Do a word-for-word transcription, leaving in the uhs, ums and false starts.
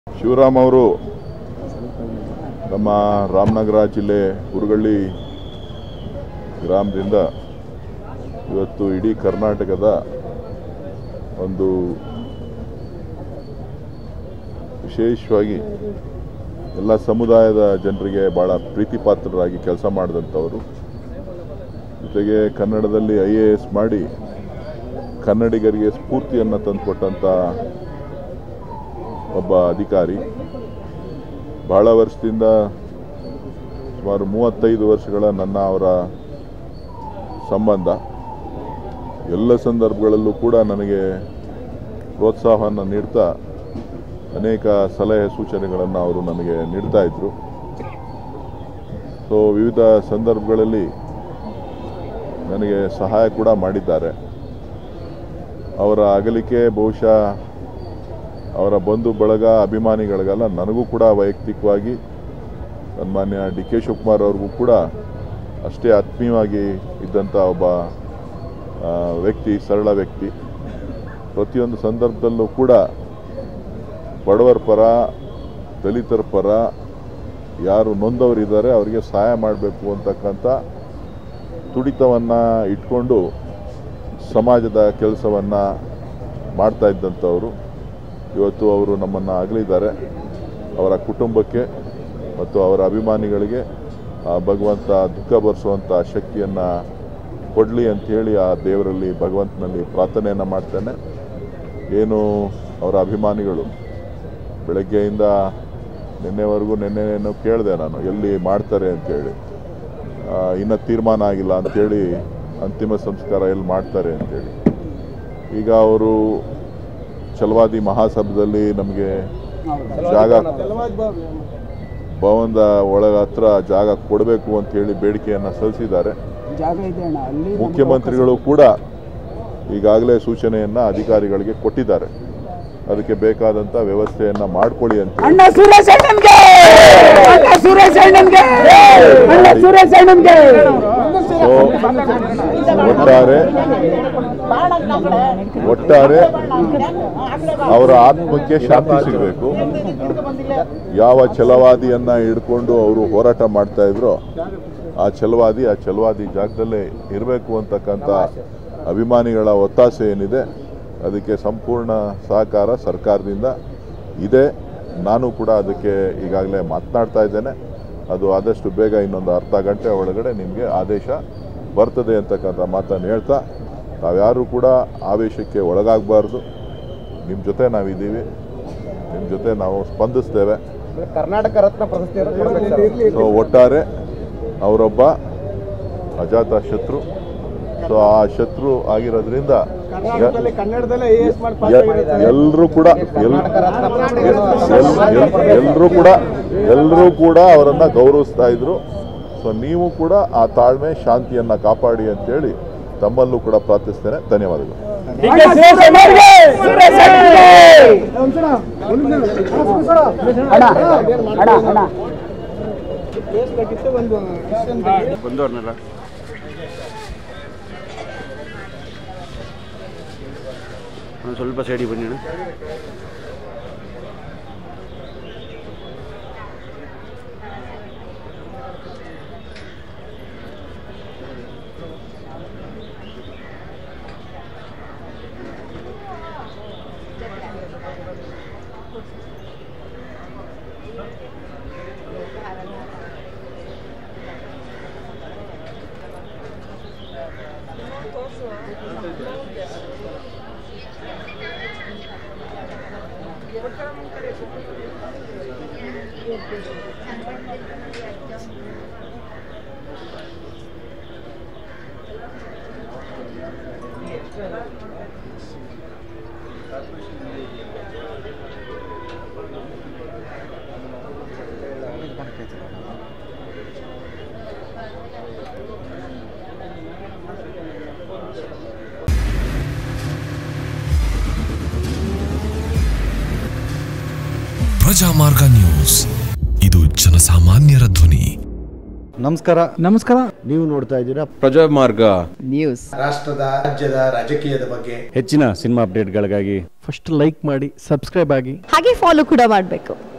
ಶಿವರಾಮ್ ಅವರು ನಮ್ಮ ರಾಮನಗರ ಜಿಲ್ಲೆ ಹುರಗಳ್ಳಿ ಗ್ರಾಮದಿಂದ ಇವತ್ತು ಇಡೀ ಕರ್ನಾಟಕದ ಒಂದು ವಿಶೇಷವಾಗಿ ಎಲ್ಲ ಸಮುದಾಯದ ಜನರಿಗೆ ಭಾಳ ಪ್ರೀತಿಪಾತ್ರರಾಗಿ ಕೆಲಸ ಮಾಡಿದಂಥವರು. ಜೊತೆಗೆ ಕನ್ನಡದಲ್ಲಿ ಐ ಎ ಎಸ್ ಮಾಡಿ ಕನ್ನಡಿಗರಿಗೆ ಸ್ಫೂರ್ತಿಯನ್ನು ತಂದುಕೊಟ್ಟಂಥ ಒಬ್ಬ ಅಧಿಕಾರಿ. ಬಹಳ ವರ್ಷದಿಂದ ಸುಮಾರು ಮೂವತ್ತೈದು ವರ್ಷಗಳ ನನ್ನ ಅವರ ಸಂಬಂಧ. ಎಲ್ಲ ಸಂದರ್ಭಗಳಲ್ಲೂ ಕೂಡ ನನಗೆ ಪ್ರೋತ್ಸಾಹವನ್ನು ನೀಡ್ತಾ ಅನೇಕ ಸಲಹೆ ಸೂಚನೆಗಳನ್ನು ಅವರು ನನಗೆ ನೀಡ್ತಾ ಇದ್ದರು. ಸೊ ವಿವಿಧ ಸಂದರ್ಭಗಳಲ್ಲಿ ನನಗೆ ಸಹಾಯ ಕೂಡ ಮಾಡಿದ್ದಾರೆ. ಅವರ ಅಗಲಿಕೆ ಬಹುಶಃ ಅವರ ಬಂಧು ಬಳಗ ಅಭಿಮಾನಿಗಳಿಗೆಲ್ಲ ನನಗೂ ಕೂಡ ವೈಯಕ್ತಿಕವಾಗಿ ಸನ್ಮಾನ್ಯ ಡಿ ಕೆ ಶಿವಕುಮಾರ್ ಅವ್ರಿಗೂ ಕೂಡ ಅಷ್ಟೇ ಆತ್ಮೀಯವಾಗಿ ಇದ್ದಂಥ ಒಬ್ಬ ವ್ಯಕ್ತಿ, ಸರಳ ವ್ಯಕ್ತಿ. ಪ್ರತಿಯೊಂದು ಸಂದರ್ಭದಲ್ಲೂ ಕೂಡ ಬಡವರ ಪರ, ದಲಿತರ ಪರ, ಯಾರು ನೊಂದವರಿದ್ದಾರೆ ಅವರಿಗೆ ಸಹಾಯ ಮಾಡಬೇಕು ಅಂತಕ್ಕಂಥ ತುಡಿತವನ್ನು ಇಟ್ಕೊಂಡು ಸಮಾಜದ ಕೆಲಸವನ್ನು ಮಾಡ್ತಾ ಇದ್ದಂಥವರು. ಇವತ್ತು ಅವರು ನಮ್ಮನ್ನು ಅಗಲಿದ್ದಾರೆ. ಅವರ ಕುಟುಂಬಕ್ಕೆ ಮತ್ತು ಅವರ ಅಭಿಮಾನಿಗಳಿಗೆ ಆ ಭಗವಂತ ದುಃಖ ಭರಿಸುವಂಥ ಶಕ್ತಿಯನ್ನು ಕೊಡಲಿ ಅಂಥೇಳಿ ಆ ದೇವರಲ್ಲಿ ಭಗವಂತನಲ್ಲಿ ಪ್ರಾರ್ಥನೆಯನ್ನು ಮಾಡ್ತೇನೆ. ಏನು ಅವರ ಅಭಿಮಾನಿಗಳು ಬೆಳಗ್ಗೆಯಿಂದ ನಿನ್ನೆವರೆಗೂ ನಿನ್ನೆನೂ ಕೇಳಿದೆ ನಾನು ಎಲ್ಲಿ ಮಾಡ್ತಾರೆ ಅಂಥೇಳಿ. ಇನ್ನೂ ತೀರ್ಮಾನ ಆಗಿಲ್ಲ ಅಂಥೇಳಿ, ಅಂತಿಮ ಸಂಸ್ಕಾರ ಎಲ್ಲಿ ಮಾಡ್ತಾರೆ ಅಂಥೇಳಿ. ಈಗ ಅವರು ಛಲವಾದಿ ಮಹಾಸಭಾದಲ್ಲಿ ನಮಗೆ ಜಾಗ ಭವನದ ಒಳಗ ಹತ್ರ ಜಾಗ ಕೊಡಬೇಕು ಅಂಥೇಳಿ ಬೇಡಿಕೆಯನ್ನು ಸಲ್ಲಿಸಿದ್ದಾರೆ. ಮುಖ್ಯಮಂತ್ರಿಗಳು ಕೂಡ ಈಗಾಗಲೇ ಸೂಚನೆಯನ್ನು ಅಧಿಕಾರಿಗಳಿಗೆ ಕೊಟ್ಟಿದ್ದಾರೆ. ಅದಕ್ಕೆ ಬೇಕಾದಂಥ ವ್ಯವಸ್ಥೆಯನ್ನು ಮಾಡಿಕೊಳ್ಳಿ ಅಂತ ಒಟ್ಟಾರೆ ಒಟ್ಟಾರೆ ಅವರ ಆತ್ಮಕ್ಕೆ ಶಾಂತಿ ಸಿಗಬೇಕು. ಯಾವ ಛಲವಾದಿಯನ್ನು ಹಿಡ್ಕೊಂಡು ಅವರು ಹೋರಾಟ ಮಾಡ್ತಾ ಇದ್ರೋ ಆ ಛಲವಾದಿ ಆ ಛಲವಾದಿ ಜಾಗದಲ್ಲೇ ಇರಬೇಕು ಅಂತಕ್ಕಂಥ ಅಭಿಮಾನಿಗಳ ಒತ್ತಾಸೆ ಏನಿದೆ ಅದಕ್ಕೆ ಸಂಪೂರ್ಣ ಸಹಕಾರ ಸರ್ಕಾರದಿಂದ ಇದೆ. ನಾನು ಕೂಡ ಅದಕ್ಕೆ ಈಗಾಗಲೇ ಮಾತನಾಡ್ತಾ ಇದ್ದೇನೆ. ಅದು ಆದಷ್ಟು ಬೇಗ ಇನ್ನೊಂದು ಅರ್ಧ ಗಂಟೆ ಒಳಗಡೆ ನಿಮಗೆ ಆದೇಶ ಬರ್ತದೆ ಅಂತಕ್ಕಂಥ ಮಾತನ್ನು ಹೇಳ್ತಾ, ನಾವ್ಯಾರೂ ಕೂಡ ಆವೇಶಕ್ಕೆ ಒಳಗಾಗಬಾರ್ದು. ನಿಮ್ಮ ಜೊತೆ ನಾವಿದ್ದೀವಿ, ನಿಮ್ಮ ಜೊತೆ ನಾವು ಸ್ಪಂದಿಸ್ತೇವೆ. ಕರ್ನಾಟಕ ರತ್ನ ಪ್ರಶಸ್ತಿ ಸೊ ಒಟ್ಟಾರೆ ಅವರೊಬ್ಬ ಅಜಾತ ಶತ್ರು. ಸೊ ಆ ಶತ್ರು ಆಗಿರೋದ್ರಿಂದ ಎಲ್ಲರೂ ಕೂಡ ಎಲ್ಲರೂ ಕೂಡ ಎಲ್ಲರೂ ಕೂಡ ಅವರನ್ನು ಗೌರವಿಸ್ತಾ ಇದ್ರು. ಸೊ ನೀವು ಕೂಡ ಆ ತಾಳ್ಮೆ ಶಾಂತಿಯನ್ನು ಕಾಪಾಡಿ ಅಂತೇಳಿ ತಮ್ಮಲ್ಲೂ ಕೂಡ ಪ್ರಾರ್ಥಿಸ್ತೇನೆ. ಧನ್ಯವಾದಗಳು. ಬಂದವ್ರನ್ನೆಲ್ಲ ಒಂದು ಸ್ವಲ್ಪ ಸೈಡಿಗೆ ಬನ್ನಿ. ಪ್ರಜಾಮಾರ್ಗ ನ್ಯೂಸ್, ಇದು ಜನಸಾಮಾನ್ಯರ ಧ್ವನಿ. ನಮಸ್ಕಾರ ನಮಸ್ಕಾರ. ನೀವು ನೋಡ್ತಾ ಇದ್ದೀರಾ ಪ್ರಜಾಮಾರ್ಗ ನ್ಯೂಸ್. ರಾಷ್ಟ್ರದ ರಾಜ್ಯದ ರಾಜಕೀಯದ ಬಗ್ಗೆ ಹೆಚ್ಚಿನ ಸಿನಿಮಾ ಅಪ್ಡೇಟ್ಗಳಿಗಾಗಿ ಫಸ್ಟ್ ಲೈಕ್ ಮಾಡಿ, ಸಬ್ಸ್ಕ್ರೈಬ್ ಆಗಿ, ಹಾಗೆ ಫಾಲೋ ಕೂಡ ಮಾಡಬೇಕು.